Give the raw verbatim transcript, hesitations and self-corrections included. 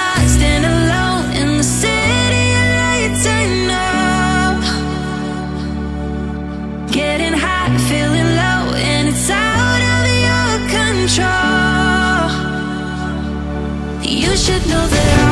lost and alone in the city of lights I know. Getting high, feeling low, and it's out of your control. You should know that I